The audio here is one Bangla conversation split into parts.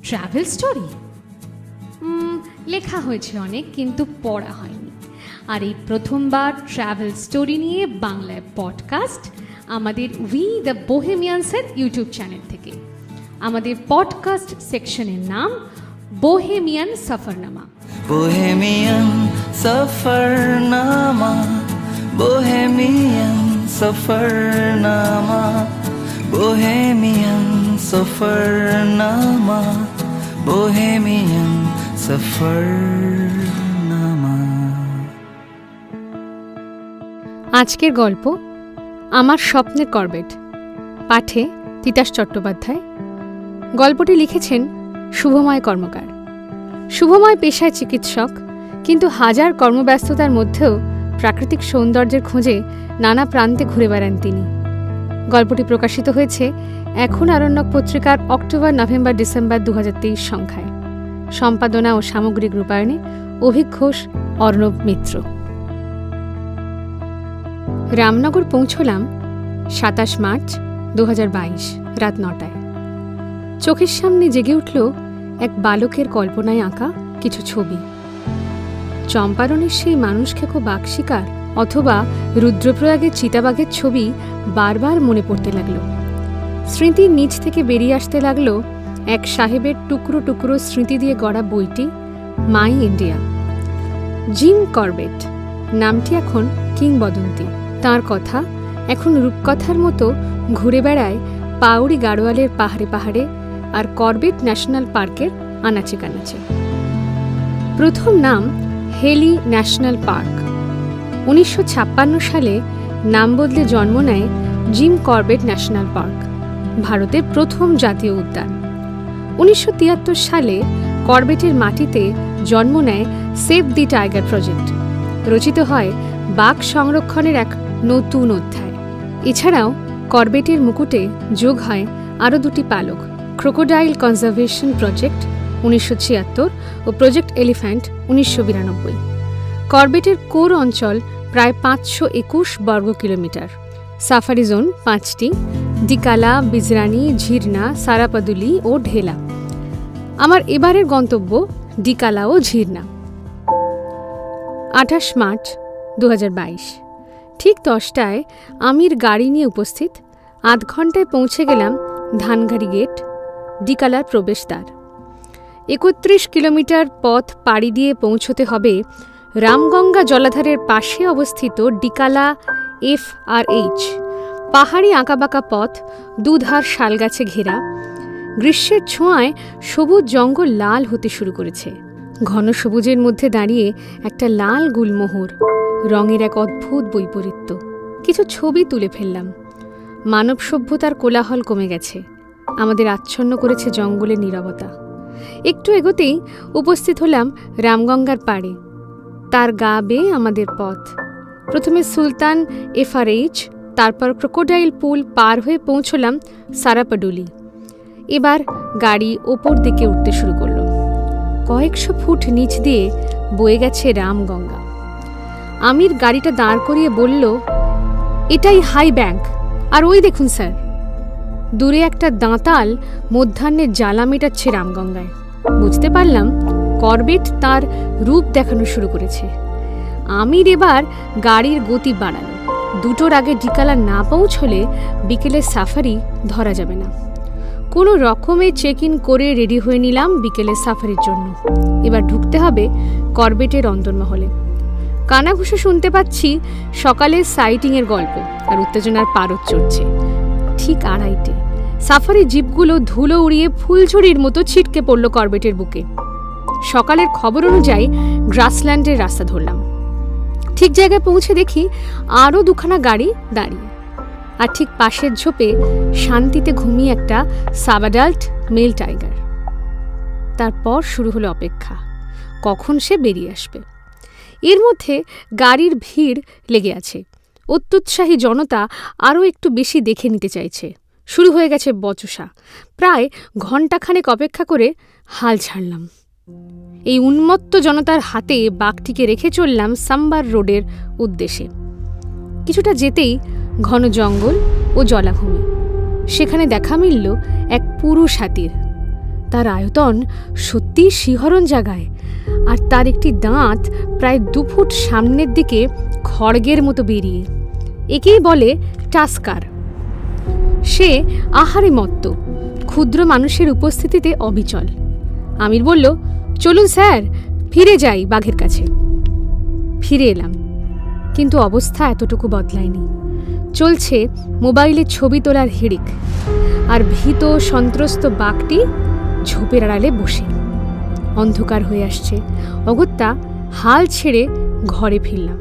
ট্রাভেল স্টোরি লেখা হয়েছে অনেক, কিন্তু পড়া হয়নি। আর এই প্রথমবার ট্রাভেল স্টোরি নিয়ে বাংলায় পডকাস্ট আমাদের উই দ্য বোহেমিয়ানসের ইউটিউব চ্যানেল থেকে। আমাদের পডকাস্ট সেকশনের নাম Bohemian Safarnama. Bohemian Safarnama, Bohemian Safarnama, Bohemian Safarnama, Bohemian Safarnama. আজকের গল্প আমার স্বপ্নের করবেট, পাঠে তিতাস চট্টোপাধ্যায়। গল্পটি লিখেছেন শুভময় কর্মকার। শুভময় পেশায় চিকিৎসক, কিন্তু হাজার কর্মব্যস্ততার মধ্যেও প্রাকৃতিক সৌন্দর্যের খোঁজে নানা প্রান্তে ঘুরে বেড়ান তিনি। গল্পটি প্রকাশিত হয়েছে এখন আরণ্যক পত্রিকার অক্টোবর, নভেম্বর, ডিসেম্বর 2023 সংখ্যায়। সম্পাদনা ও সামগ্রিক রূপায়ণে অভিক ঘোষ, অর্ণব মিত্র। রামনগর পৌঁছলাম 27 মার্চ 2022 রাত 9টায়। চোখের সামনে জেগে উঠল এক বালকের কল্পনায় আঁকা কিছু ছবি। চম্পারণের সেই মানুষখেকো বাঘ শিকার অথবা রুদ্রপ্রয়াগের চিতাবাঘের ছবি বারবার মনে পড়তে লাগলো। স্মৃতির নিচ থেকে বেরিয়ে আসতে লাগলো এক সাহেবের টুকরো টুকরো স্মৃতি দিয়ে গড়া বইটি, মাই ইন্ডিয়া। জিম করবেট নামটি এখন কিংবদন্তি। তাঁর কথা এখন রূপকথার মতো ঘুরে বেড়ায় পাউড়ি গাড়োয়ালের পাহাড়ে পাহাড়ে আর করবেট ন্যাশনাল পার্কের আনাচে কানাচে। প্রথম নাম হেলি ন্যাশনাল পার্ক। 1956 সালে নাম বদলে জন্ম নেয় জিম করবেট ন্যাশনাল পার্ক, ভারতের প্রথম জাতীয় উদ্যান। 1973 সালে করবেটের মাটিতে জন্ম নেয় সেভ দি টাইগার প্রজেক্ট। রচিত হয় বাঘ সংরক্ষণের এক নতুন অধ্যায়। এছাড়াও করবেটের মুকুটে যোগ হয় আরও দুটি পালক, ক্রোকোডাইল কনজারভেশন প্রজেক্ট 1976 ও প্রজেক্ট এলিফ্যান্ট 1992। করবেটের কোর অঞ্চল প্রায় 521 বর্গ কিলোমিটার। সাফারি জোন 5টি: ডিকালা, বিজরানি, ঝিরনা, সারাপাদুলি ও ঢেলা। আমার এবারের গন্তব্য ডিকালা ও ঝিরনা। 28 মার্চ 2022 ঠিক 10টায় আমির গাড়ি নিয়ে উপস্থিত। আধ ঘন্টায় পৌঁছে গেলাম ধানগাড়ি গেট, ডিকালার প্রবেশদ্বার। 31 কিলোমিটার পথ পাড়ি দিয়ে পৌঁছতে হবে রামগঙ্গা জলাধারের পাশে অবস্থিত ডিকালা FRH। পাহাড়ি আঁকাবাঁকা পথ, দুধার শালগাছে ঘেরা। গ্রীষ্মের ছোঁয়ায় সবুজ জঙ্গল লাল হতে শুরু করেছে। ঘন সবুজের মধ্যে দাঁড়িয়ে একটা লাল গুলমোহর, রঙের এক অদ্ভুত বৈপরীত্য। কিছু ছবি তুলে ফেললাম। মানব সভ্যতার কোলাহল কমে গেছে, আমাদের আচ্ছন্ন করেছে জঙ্গলের নীরবতা। একটু এগোতেই উপস্থিত হলাম রামগঙ্গার পাড়ে। তার গা বেয়ে আমাদের পথ। প্রথমে সুলতান FRH, তারপর ক্রোকোডাইল পুল পার হয়ে পৌঁছলাম সারাপাডুলি। এবার গাড়ি ওপর দিকে উঠতে শুরু করল। কয়েকশো ফুট নিচ দিয়ে বয়ে গেছে রামগঙ্গা। আমির গাড়িটা দাঁড় করিয়ে বলল, এটাই হাই ব্যাংক, আর ওই দেখুন স্যার। দূরে একটা দাঁতাল মধ্যাহ্নের জ্বালা মেটাচ্ছে রামগঙ্গায়। বুঝতে পারলাম করবেট তার রূপ দেখানো শুরু করেছে। আমির এবার গাড়ির গতি বাড়ালো। 2টোর আগে ডিকালা না পৌঁছলে বিকেলের সাফারি ধরা যাবে না। কোনো রকমে চেক ইন করে রেডি হয়ে নিলাম বিকেলের সাফারির জন্য। এবার ঢুকতে হবে করবেটের অন্দরমহলে। কানাঘুষো শুনতে পাচ্ছি সকালের সাইটিংয়ের গল্প, আর উত্তেজনার পারদ চড়ছে। ঠিক 2:30 সাফারি জিপগুলো ধুলো উড়িয়ে ফুলঝুরির মতো ছিটকে পড়ল করবেটের বুকে। সকালের খবর অনুযায়ী গ্রাসল্যান্ডের রাস্তা ধরলাম। ঠিক জায়গায় পৌঁছে দেখি আরও 2খানা গাড়ি দাঁড়িয়ে, আর ঠিক পাশের ঝোপে শান্তিতে ঘুমিয়ে একটা সাবাডাল্ট মেল টাইগার। তারপর শুরু হলো অপেক্ষা, কখন সে বেরিয়ে আসবে। এর মধ্যে গাড়ির ভিড় লেগে আছে। অত্যুৎসাহী জনতা আরও একটু বেশি দেখে নিতে চাইছে। শুরু হয়ে গেছে বচসা। প্রায় ঘণ্টাখানেক অপেক্ষা করে হাল ছাড়লাম। এই উন্মত্ত জনতার হাতে বাঘটিকে রেখে চললাম সাম্বার রোডের উদ্দেশ্যে। কিছুটা যেতেই ঘন জঙ্গল ও জলাভূমি। সেখানে দেখা মিলল এক পুরুষ হাতির। তার আয়তন সত্যিই শিহরণ জাগায়, আর তার একটি দাঁত প্রায় 2 ফুট সামনের দিকে খড়গের মতো বেরিয়ে। একেই বলে টাস্কার। সে আহারে মত্ত, ক্ষুদ্র মানুষের উপস্থিতিতে অবিচল। আমির বলল, চলুন স্যার, ফিরে যাই বাঘের কাছে। ফিরে এলাম, কিন্তু অবস্থা এতটুকু বদলায়নি। চলছে মোবাইলে ছবি তোলার হিড়িক, আর ভীত সন্ত্রস্ত বাঘটি ঝোপের আড়ালে বসে। অন্ধকার হয়ে আসছে, অগত্যা হাল ছেড়ে ঘরে ফিরলাম।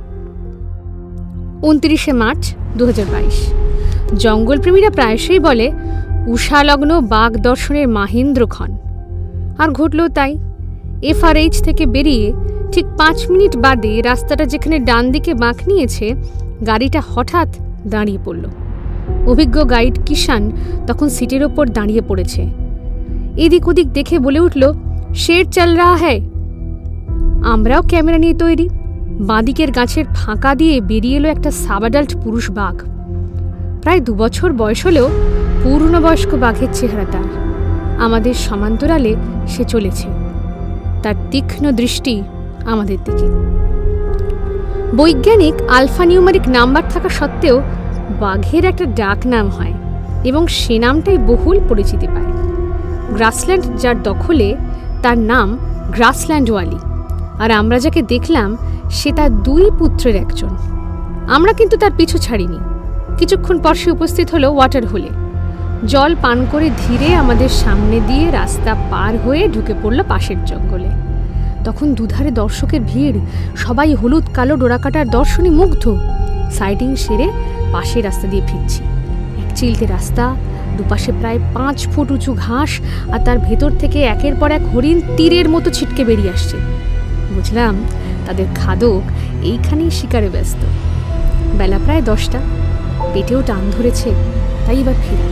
29শে মার্চ 2022। জঙ্গলপ্রেমীরা প্রায়শই বলে উষালগ্ন বাঘ দর্শনের মাহেন্দ্রক্ষণ, আর ঘটল তাই। FRH থেকে বেরিয়ে ঠিক 5 মিনিট বাদে রাস্তাটা যেখানে ডান দিকে বাঁক নিয়েছে, গাড়িটা হঠাৎ দাঁড়িয়ে পড়ল। অভিজ্ঞ গাইড কিষান তখন সিটের ওপর দাঁড়িয়ে পড়েছে। এদিক ওদিক দেখে বলে উঠল, শের চল রাহা হ্যায়। আমরাও ক্যামেরা নিয়ে তৈরি। বাঁদিকের গাছের ফাঁকা দিয়ে বেরিয়ে এলো একটা সাবঅ্যাডাল্ট পুরুষ বাঘ। প্রায় 2 বছর বয়স হলেও পূর্ণবয়স্ক বাঘের চেহারা তার। আমাদের সমান্তরালে সে চলেছে, তার তীক্ষ্ণ দৃষ্টি আমাদের দিকে। বৈজ্ঞানিক আলফানিউমারিক নাম্বার থাকা সত্ত্বেও বাঘের একটা ডাক নাম হয়, এবং সে নামটাই বহুল পরিচিতি পায়। গ্রাসল্যান্ড যার দখলে, তার নাম গ্রাসল্যান্ডওয়ালি, আর আমরা যাকে দেখলাম সে তার 2 পুত্রের একজন। আমরা কিন্তু তার পিছু ছাড়িনি। কিছুক্ষণ পর সে উপস্থিত হলো ওয়াটার হোলে। জল পান করে ধীরে আমাদের সামনে দিয়ে রাস্তা পার হয়ে ঢুকে পড়ল পাশের জঙ্গলে। তখন দুধারে দর্শকের ভিড়, সবাই হলুদ কালো ডোরাকাটার দর্শনে মুগ্ধ। সাইডিং সেরে পাশের রাস্তা দিয়ে ফিরছি। এক চিলতে রাস্তা, দুপাশে প্রায় 5 ফুট উঁচু ঘাস, আর তার ভেতর থেকে একের পর এক হরিণ তীরের মতো ছিটকে বেরিয়ে আসছে। বুঝলাম তাদের খাদক এইখানেই শিকারে ব্যস্ত। বেলা প্রায় 10টা, পেটেও টান ধরেছে, তাই এবার ফিরে।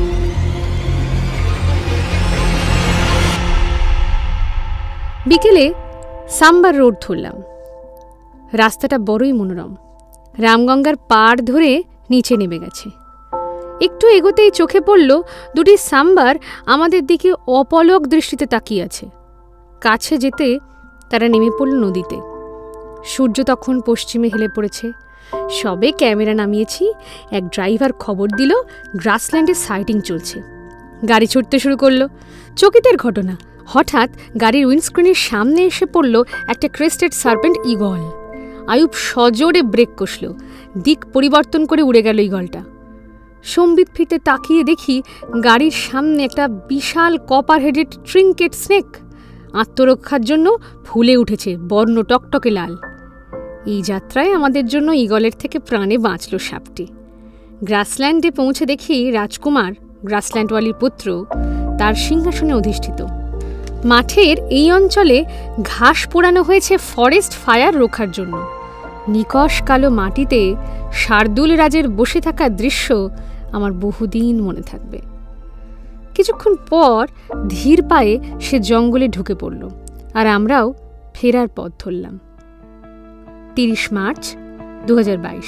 বিকেলে সাম্বার রোড ধরলাম। রাস্তাটা বড়ই মনোরম। রামগঙ্গার পাড় ধরে নিচে নেমে গেছে। একটু এগোতেই চোখে পড়ল 2টি সাম্বার আমাদের দিকে অপলক দৃষ্টিতে তাকিয়ে আছে। কাছে যেতে তারা নেমে পড়ল নদীতে। সূর্য তখন পশ্চিমে হেলে পড়েছে। সবে ক্যামেরা নামিয়েছি, এক ড্রাইভার খবর দিল গ্রাসল্যান্ডে সাইটিং চলছে। গাড়ি ছুটতে শুরু করলো। চকিতের ঘটনা, হঠাৎ গাড়ির উইন্ডস্ক্রিনের সামনে এসে পড়ল একটা ক্রেস্টেড সার্পেন্ট ঈগল। আয়ুব সজোরে ব্রেক কষল। দিক পরিবর্তন করে উড়ে গেল ঈগলটা। সম্বিত ফিরতে তাকিয়ে দেখি গাড়ির সামনে একটা বিশাল কপার হেডেড ট্রিঙ্কেট স্নেক। আত্মরক্ষার জন্য ফুলে উঠেছে, বর্ণ টকটকে লাল। এই যাত্রায় আমাদের জন্য ঈগলের থেকে প্রাণে বাঁচল সাপটি। গ্রাসল্যান্ডে পৌঁছে দেখি রাজকুমার, গ্রাসল্যান্ডওয়ালির পুত্র, তার সিংহাসনে অধিষ্ঠিত। মাঠের এই অঞ্চলে ঘাস পোড়ানো হয়েছে ফরেস্ট ফায়ার রোখার জন্য। নিকষ কালো মাটিতে শার্দুল রাজের বসে থাকার দৃশ্য আমার বহুদিন মনে থাকবে। কিছুক্ষণ পর ধীর পায়ে সে জঙ্গলে ঢুকে পড়ল, আর আমরাও ফেরার পথ ধরলাম। 30 মার্চ 2022।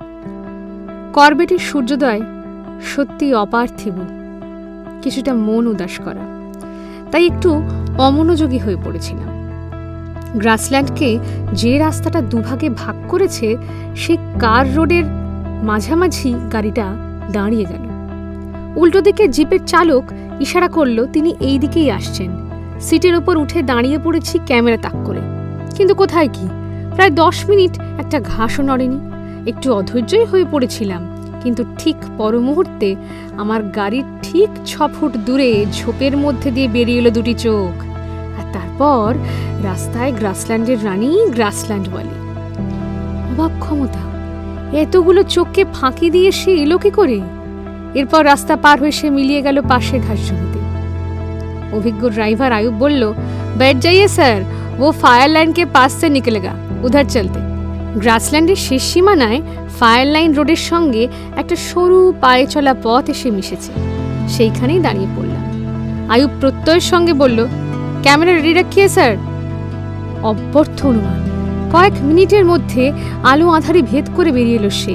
করবেটের সূর্যোদয় সত্যি অপার্থিব, কিছুটা মন উদাস করা। তাই একটু অমনোযোগী হয়ে পড়েছিলাম। গ্রাসল্যান্ডকে যে রাস্তাটা দুভাগে ভাগ করেছে, সেই কার রোডের মাঝামাঝি গাড়িটা দাঁড়িয়ে গেল। উল্টো দিকে জিপের চালক ইশারা করল তিনি এই দিকেই আসছেন। সিটের ওপর উঠে দাঁড়িয়ে পড়েছি ক্যামেরা তাক করে। কিন্তু কোথায় কি, প্রায় 10 মিনিট একটা ঘাসও নড়েনি। একটু অধৈর্যই হয়ে পড়েছিলাম, কিন্তু ঠিক পর মুহূর্তে আমার গাড়ির ঠিক 6 ফুট দূরে ঝোপের মধ্যে দিয়ে বেরিয়ে এলো 2টি চোখ। আর তারপর রাস্তায় গ্রাসল্যান্ডের রানী গ্রাসল্যান্ডওয়ালি। অবাক ক্ষমতা, এতগুলো চোখকে ফাঁকি দিয়ে সে এলো কি করে? এরপর রাস্তা পার হয়ে সে মিলিয়ে গেল পাশের ঘাস জমিতে। অভিজ্ঞ ড্রাইভার আয়ুব বলল, बैठ जाइए सर, वो फायर लाइन के पास से निकलेगा, उधर चलते। গ্রাসল্যান্ডের শেষ সীমানায় ফায়ার লাইন রোডের সঙ্গে একটা সরু পায়ে চলা পথ এসে মিশেছে। সেইখানেই দাঁড়িয়ে পড়লাম। আয়ুব প্রত্যয়ের সঙ্গে বলল, ক্যামেরা রেডি রাখিয়ে স্যার। অব্যর্থ অনুমান। কয়েক মিনিটের মধ্যে আলো আঁধারি ভেদ করে বেরিয়ে এলো সে।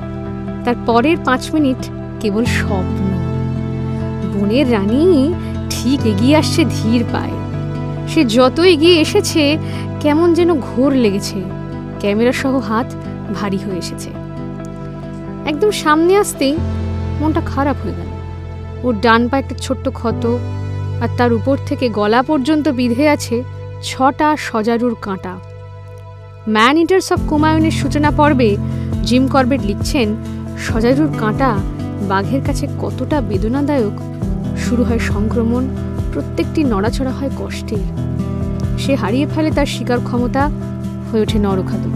তার পরের 5 মিনিট কেবল স্বপ্ন। বনের রানী ঠিক এগিয়ে আসছে ধীর পায়ে। সে যত এগিয়ে এসেছে কেমন যেন ঘোর লেগেছে, ক্যামেরা সহ হাত ভারী হয়ে এসেছে। একদম সামনে আসতেই মনটা খারাপ হয়ে গেল। ওর ডান পা একটা ছোট্ট ক্ষত, আর তার উপর থেকে গলা পর্যন্ত বিঁধে আছে 6টা সজারুর কাঁটা। ম্যান ইটার্স অফ কুমায়ুনের সূচনা পর্বে জিম করবেট লিখছেন, সজারুর কাঁটা বাঘের কাছে কতটা বেদনাদায়ক। শুরু হয় সংক্রমণ, প্রত্যেকটি নড়াচড়া হয় কষ্টের। সে হারিয়ে ফেলে তার শিকার ক্ষমতা, হয়ে ওঠে নরখাদক।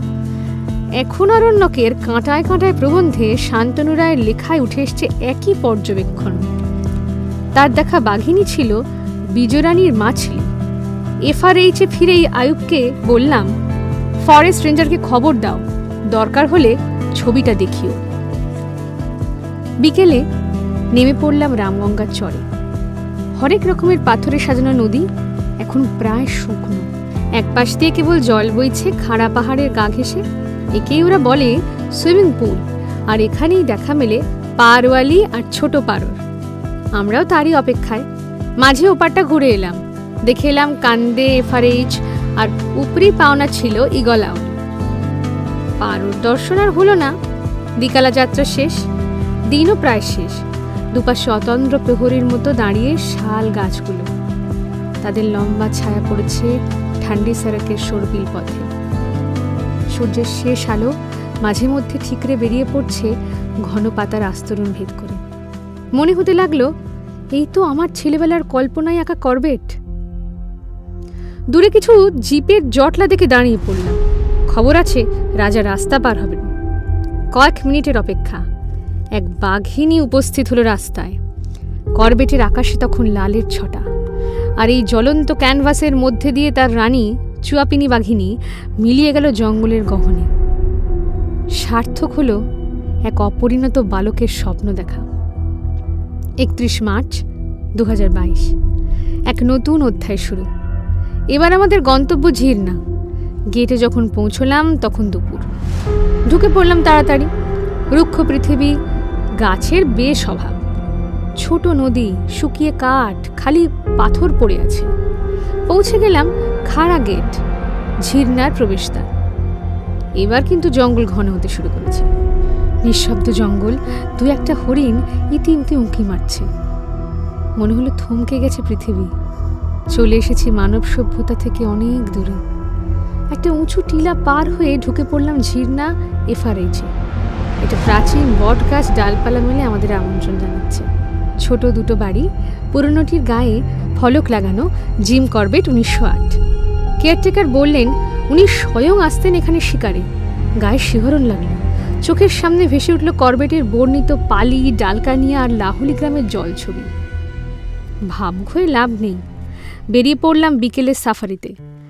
এখন অরণ্যকের কাঁটায় কাঁটায় প্রবন্ধে শান্তনু রায়ের লেখায় উঠে এসছে একই পর্যবেক্ষণ। তার দেখা বাঘিনী ছিল বিজরানীর মাছলি। এফআরএইচে ফিরেই আয়ুবকে বললাম, ফরেস্ট রেঞ্জারকে খবর দাও, দরকার হলে ছবিটা দেখিও। বিকেলে নেমে পড়লাম রামগঙ্গার চরে। হরেক রকমের পাথরে সাজানো নদী এখন প্রায় শুকনো। এক পাশ দিয়ে কেবল জল বইছে খাড়া পাহাড়ের গা ঘেঁষে। একেই ওরা বলে সুইমিং পুল। আর এখানেই দেখা মেলে পারওয়ালি আর ছোট পারর। আমরাও তারই অপেক্ষায়। মাঝে ওপারটা ঘুরে এলাম, দেখে এলাম কান্দে এফআরএইচ, আর উপরি পাওনা ছিল ইগলাও। পারর দর্শন আর হলো না। বিকালা যাত্রা শেষ, দিনও প্রায় শেষ। দুপাশে অতন্দ্র প্রহরীর মতো দাঁড়িয়ে শাল গাছগুলো, তাদের লম্বা ছায়া পড়েছে ঠান্ডি সড়কের সরবিল পথে। সূর্যের শেষ আলো মাঝে মধ্যে ঠিকরে বেরিয়ে পড়ছে ঘন পাতার আস্তরণ ভেদ করে। মনে হতে লাগলো, এই তো আমার ছেলেবেলার কল্পনায় আঁকা করবেট। দূরে কিছু জিপের জটলা দেখে দাঁড়িয়ে পড়লাম। খবর আছে রাজা রাস্তা পার হবেন। কয়েক মিনিটের অপেক্ষা, এক বাঘিনী উপস্থিত হলো রাস্তায়। করবেটের আকাশে তখন লালের ছটা, আর এই জ্বলন্ত ক্যানভাসের মধ্যে দিয়ে তার রানী চুয়াপিনী বাঘিনী মিলিয়ে গেল জঙ্গলের গহনে। সার্থক হলো এক অপরিণত বালকের স্বপ্ন দেখা। 31 মার্চ 2022, এক নতুন অধ্যায় শুরু। এবার আমাদের গন্তব্য ঝিরনা। গেটে যখন পৌঁছলাম তখন দুপুর। ঢুকে পড়লাম তাড়াতাড়ি। রুক্ষ পৃথিবী, গাছের বেশ অভাব। ছোট নদী, শুকিয়ে কাঠ, খালি পাথর পড়ে আছে। পৌঁছে গেলাম খাড়া গেট, ঝিরনার প্রবেশদ্বার। এবার কিন্তু জঙ্গল ঘন হতে শুরু করেছে। নিঃশব্দ জঙ্গল, দু একটা হরিণ ইতিমধ্যে উঁকি মারছে। মনে হলো থমকে গেছে পৃথিবী। চলে এসেছি মানব সভ্যতা থেকে অনেক দূরে। একটা উঁচু টিলা পার হয়ে ঢুকে পড়লাম ঝিরনা এফআরএইচে। এটা প্রাচীন বট গাছ ডালপালা মেলে আমাদের আমন্ত্রণ জানাচ্ছে। ছোট দুটো বাড়ি, পুরনোটির গায়ে ফলক লাগানো জিম করবেট 1908। কেয়ারটেকার বললেন উনি স্বয়ং আসতেন এখানে শিকারে। গায়ে শিহরণ লাগলো। চোখের সামনে ভেসে উঠল করবেটের বর্ণিত পালি, ডালকানিয়া আর লাহুলি গ্রামের জলছবি। ভাবুক হয়ে লাভ নেই, বেরিয়ে পড়লাম বিকেলের সাফারিতে।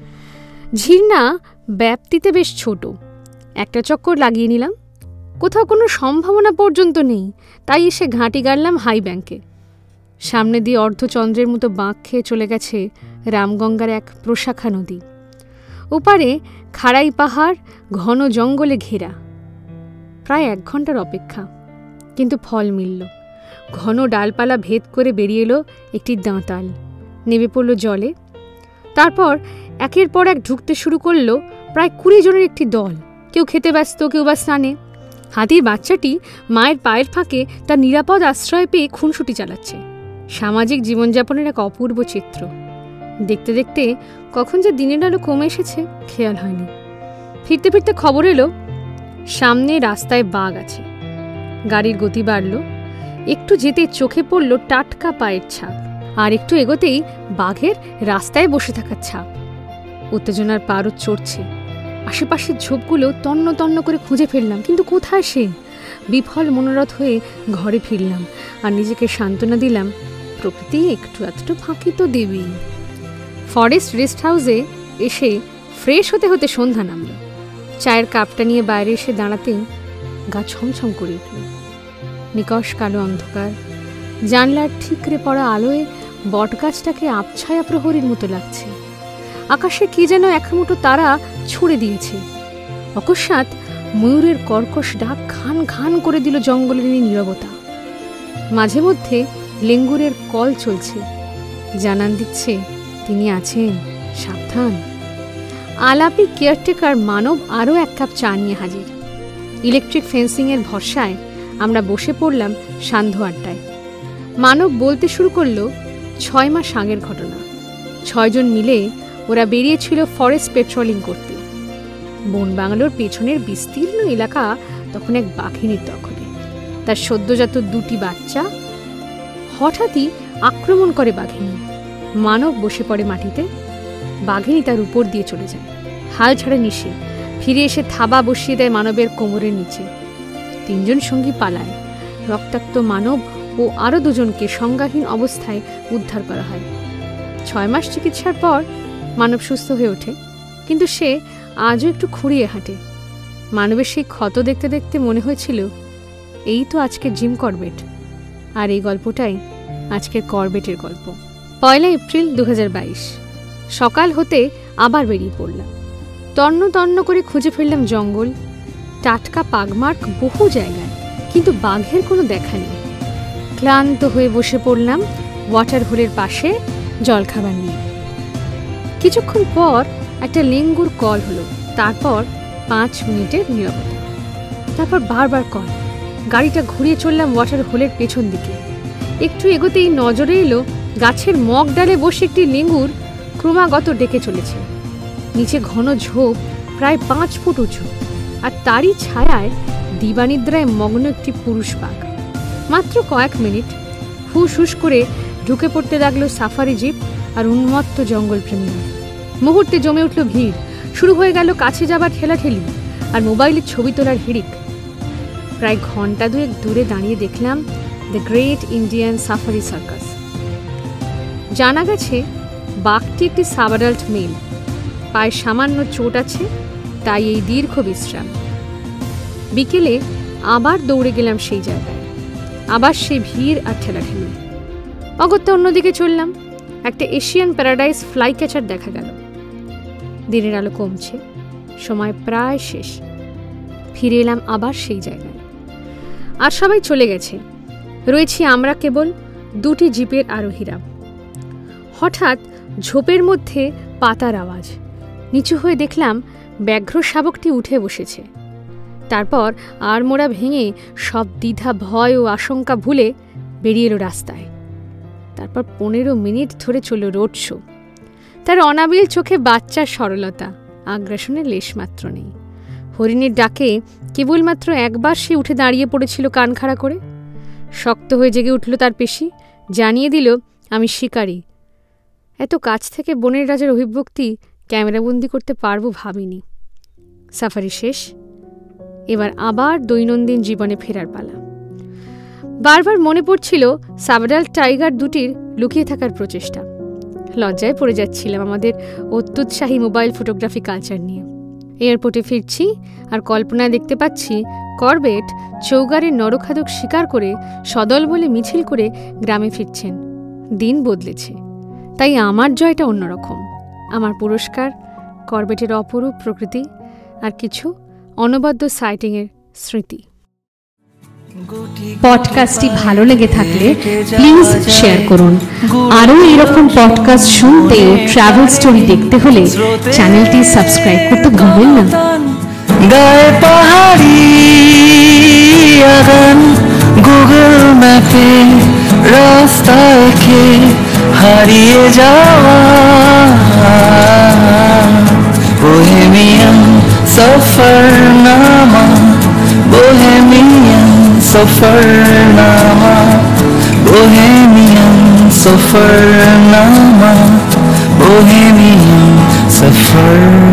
ঝিরনা ব্যাপ্তিতে বেশ ছোট। একটা চক্কর লাগিয়ে নিলাম। কোথাও কোনো সম্ভাবনা পর্যন্ত নেই, তাই এসে ঘাঁটি গাড়লাম হাই ব্যাংকে। সামনে দিয়ে অর্ধচন্দ্রের মতো বাঁক খেয়ে চলে গেছে রামগঙ্গার এক প্রশাখা নদী। ওপারে খাড়াই পাহাড়, ঘন জঙ্গলে ঘেরা। প্রায় 1 ঘন্টার অপেক্ষা, কিন্তু ফল মিলল। ঘন ডালপালা ভেদ করে বেরিয়ে এলো একটি দাঁতাল, নেমে পড়ল জলে। তারপর একের পর এক ঢুকতে শুরু করলো প্রায় 20 জনের একটি দল। কেউ খেতে ব্যস্ত, কেউ বা স্নানে। হাতির বাচ্চাটি মায়ের পায়ের ফাঁকে তার নিরাপদ আশ্রয় পেয়ে খুনসুটি চালাচ্ছে। সামাজিক জীবনযাপনের এক অপূর্ব চিত্র। দেখতে দেখতে কখন যে দিনের আলো কমে এসেছে খেয়াল হয়নি। ফিরতে ফিরতে খবর এলো সামনে রাস্তায় বাঘ আছে। গাড়ির গতি বাড়ল। একটু যেতে চোখে পড়ল টাটকা পায়ের ছাপ, আর একটু এগোতেই বাঘের রাস্তায় বসে থাকার ছাপ। উত্তেজনার পারদ চড়ছে। আশেপাশের ঝোপগুলো তন্ন তন্ন করে খুঁজে ফেললাম, কিন্তু কোথায় সে? বিফল মনোরথ হয়ে ঘরে ফিরলাম আর নিজেকে সান্ত্বনা দিলাম, প্রকৃতি একটু এতটু ফাঁকি তো দেবেই। ফরেস্ট রেস্ট হাউসে এসে ফ্রেশ হতে হতে সন্ধ্যা নামল। চায়ের কাপটা নিয়ে বাইরে এসে দাঁড়াতেই গা ছমছম করে উঠল। নিকষ কালো অন্ধকার, জানলার ঠিকরে পড়া আলোয় বটগাছটাকে আবছায়া প্রহরীর মতো লাগছে। আকাশে কি যেন এক মুঠো তারা ছুড়ে দিয়েছে। অকস্মাৎ ময়ূরের কর্কশ ডাক ঘান ঘান করে দিল জঙ্গলের নীরবতা। মাঝে মধ্যে লেঙ্গুরের কল চলছে, জানান দিচ্ছে তিনি আছেন, সাবধান। আলাপি কেয়ারটেকার মানব আরও 1 কাপ চা নিয়ে হাজির। ইলেকট্রিক ফেন্সিংয়ের ভরসায় আমরা বসে পড়লাম সান্ধ্য আড্ডায়। মানব বলতে শুরু করলো 6 মাস আগের ঘটনা। 6 জন মিলে ওরা বেরিয়েছিল ফরেস্ট পেট্রোলিং করতে। বন বাংলোর পেছনের বিস্তীর্ণ এলাকা তখন এক বাঘিনীর দখলে। তার সদ্যজাত 2টি বাচ্চা। হঠাৎই আক্রমণ করে বাঘিনী। মানব বসে পড়ে মাটিতে। বাঘিনী তার উপর দিয়ে চলে যায়। হাল ছাড়ে নিশে ফিরে এসে থাবা বসিয়ে দেয় মানবের কোমরের নিচে। 3 জন সঙ্গী পালায়। রক্তাক্ত মানব ও আরও 2 জনকে সংজ্ঞাহীন অবস্থায় উদ্ধার করা হয়। 6 মাস চিকিৎসার পর মানব সুস্থ হয়ে ওঠে, কিন্তু সে আজও একটু খুঁড়িয়ে হাঁটে। মানবের সেই ক্ষত দেখতে দেখতে মনে হয়েছিল এই তো আজকের জিম করবেট, আর এই গল্পটাই আজকের করবেটের গল্প। 1 এপ্রিল 2022। সকাল হতে আবার বেরিয়ে পড়লাম। তন্ন তন্ন করে খুঁজে ফেললাম জঙ্গল, টাটকা পাগমার্ক বহু জায়গায়, কিন্তু বাঘের কোনো দেখা নেই। ক্লান্ত হয়ে বসে পড়লাম ওয়াটার হোলের পাশে জলখাবার নিয়ে। কিছুক্ষণ পর একটা লেঙ্গুর কল হলো, তারপর 5 মিনিটের নীরবতা, তারপর বারবার কল। গাড়িটা ঘুরিয়ে চললাম ওয়াটার হোলের পেছন দিকে। একটু এগোতেই নজরে এলো গাছের মগ ডালে বসে একটি লেঙ্গুর ক্রমাগত ডেকে চলেছে। নিচে ঘন ঝোপ, প্রায় 5 ফুট উঁচু, আর তারই ছায়ায় দিবানিদ্রায় মগ্ন একটি পুরুষ বাঘ। মাত্র কয়েক মিনিট হুস হুস করে ঢুকে পড়তে লাগলো সাফারি জিপ আর উন্মত্ত জঙ্গলপ্রেমী। মুহূর্তে জমে উঠল ভিড়। শুরু হয়ে গেল কাছে যাবার ঠেলাঠেলি আর মোবাইলের ছবি তোলার হিড়িক। প্রায় ঘন্টা 2 দূরে দাঁড়িয়ে দেখলাম the great Indian safari circus. জানা গেছে বাঘটি একটি সাবঅ্যাডাল্ট মেল। পায়ে সামান্য চোট আছে, তাই এই দীর্ঘ বিশ্রাম। বিকেলে আবার দৌড়ে গেলাম সেই জায়গায়। আবার সেই ভিড় আর ঠেলাঠেলি। অগত্যা অন্যদিকে চললাম। একটা এশিয়ান প্যারাডাইস ফ্লাই ক্যাচার দেখা গেল। দিনের আলো কমছে, সময় প্রায় শেষ। ফিরে এলাম আবার সেই জায়গায়। আর সবাই চলে গেছে, রয়েছি আমরা কেবল 2টি জিপের আরোহীরা। হঠাৎ ঝোপের মধ্যে পাতার আওয়াজ। নিচু হয়ে দেখলাম ব্যাঘ্র শাবকটি উঠে বসেছে। তারপর আড়মোড়া ভেঙে সব দ্বিধা, ভয় ও আশঙ্কা ভুলে বেরিয়ে এলো রাস্তায়। তারপর 15 মিনিট ধরে চলল রোড শো। তার অনাবিল চোখে বাচ্চার সরলতা, আগ্রাসনের লেশমাত্র নেই। হরিণের ডাকে কেবলমাত্র একবার সে উঠে দাঁড়িয়ে পড়েছিল কান খাড়া করে। শক্ত হয়ে জেগে উঠল তার পেশি, জানিয়ে দিল আমি শিকারী। এত কাছ থেকে বনের রাজার অভিব্যক্তি ক্যামেরাবন্দি করতে পারবো ভাবিনি। সাফারি শেষ, এবার আবার দৈনন্দিন জীবনে ফেরার পালা। বারবার মনে পড়ছিল সাবঅ্যাডাল্ট টাইগার 2টির লুকিয়ে থাকার প্রচেষ্টা। লজ্জায় পড়ে যাচ্ছিলাম আমাদের অত্যুৎসাহী মোবাইল ফটোগ্রাফি কালচার নিয়ে। এয়ারপোর্টে ফিরছি আর কল্পনায় দেখতে পাচ্ছি করবেট চৌগারের নরখাদক শিকার করে সদল বলে মিছিল করে গ্রামে ফিরছেন। দিন বদলেছে, তাই আমার জয়টা অন্যরকম। আমার পুরস্কার করবেটের অপরূপ প্রকৃতি আর কিছু অনবদ্য সাইটিংয়ের স্মৃতি। পডকাস্টটি ভালো লেগে থাকলে প্লিজ শেয়ার করুন। আরও এরকম পডকাস্ট শুনতে ও ট্রাভেল স্টোরি দেখতে হলে চ্যানেলটি সাবস্ক্রাইব করতে ভুলবেন না। গায়ে পাহাড়ি আগান গুগল ম্যাপে রাস্তা এঁকে হারিয়ে যাওয়া Bohemian Safarnama, Bohemian Safarnama, Bohemian Safarnama, Bohemian সফর।